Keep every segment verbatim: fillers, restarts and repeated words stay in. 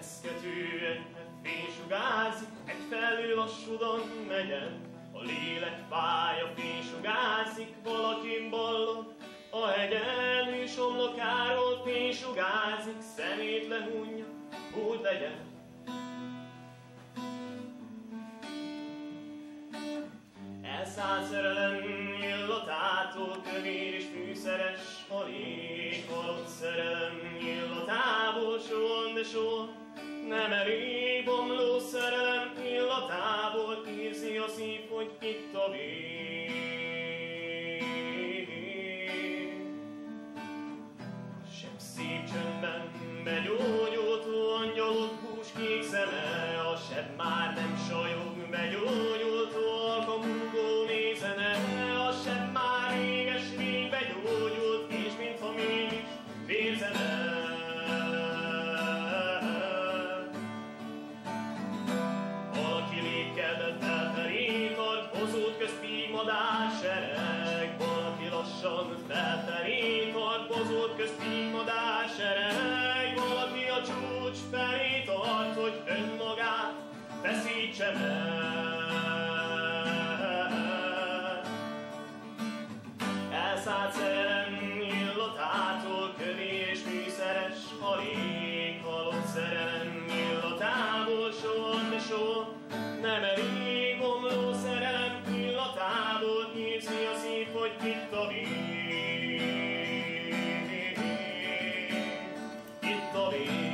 reszketően fénysugárzik, egyfelől lassúdan megyen, a lélek fája fénysugárzik, valakin ballog a hegyen, és homlokáról fénysugárzik, szemét lehunja, úgy legyen. Elszállt szerelem illatától, kövér és fűszeres a lég, halott szerelem illatából, soha, de soha nem elég, bomló szerelem illatából, érzi a szív, hogy itt a vég. Sebb szép csöndben begyógyult, angyalok bús kék szeme, a sebb már nem sajog, begyógyult, alkamúgó nézene, a sebb már réges rég begyógyult, és mintha mégis vérzene. Valaki lépkedett felfelé tart, bozót közt pímadás sereg, valaki lassan felfelé tart, bozót közt pímadás sereg, valaki a csúcs felé tart, hogy önmagát feszítse meg. Elszállt szerelem illatától, kövér és fűszeres a lég, halott szerelem illatából, soha, de soha nem elég, bomló szerelem illatából, érzi a szív, hogy itt a vég. Itt a vég.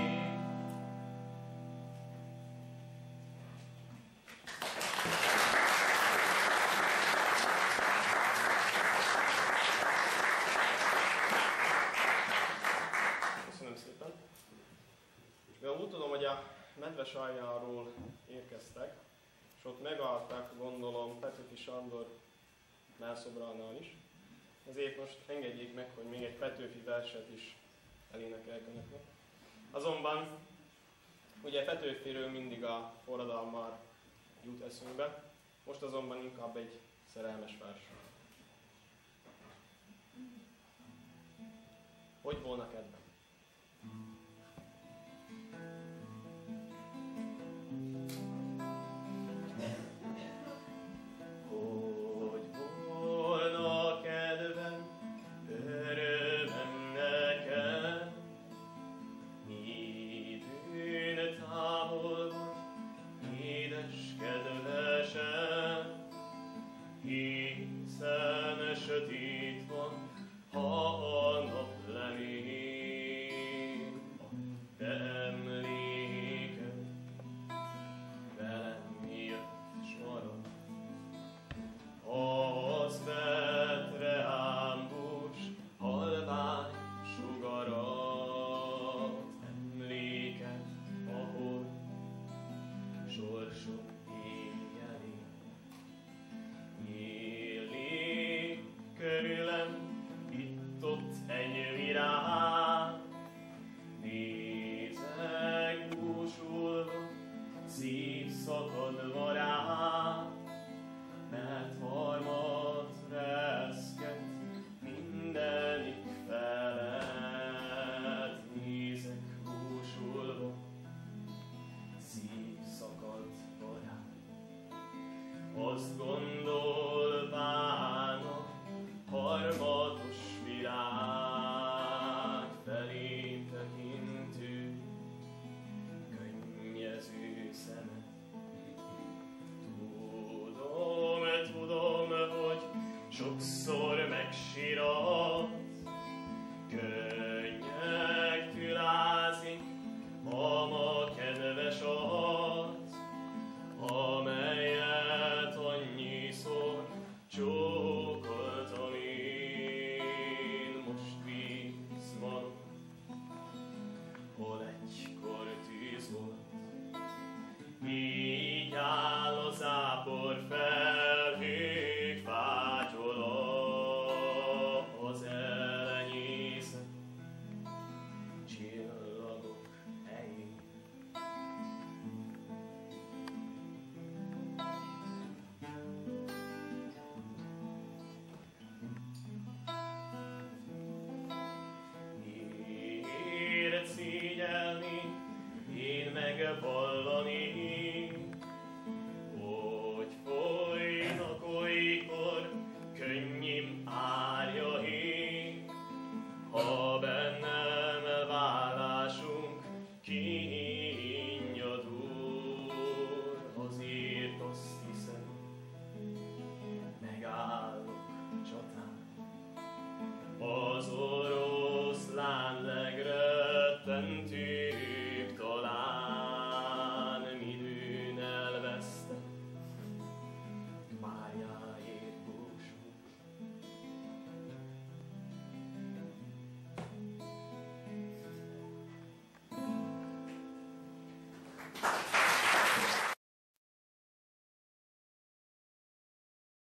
Mivel úgy tudom, hogy a Medvesaljáról érkeztek, és ott megalták, gondolom, Petőfi Sándor mellszobránál is, ezért most engedjék meg, hogy még egy Petőfi verset is elénekeljek önöknek. Azonban, ugye Petőfiről mindig a forradalmár jut eszünkbe, most azonban inkább egy szerelmes vers. Hogy volna kedvem? Hogy volna kedvem, örömem nekem, időn távol van, édes kedvesem, hiszen sötét van, ha a nap lemény.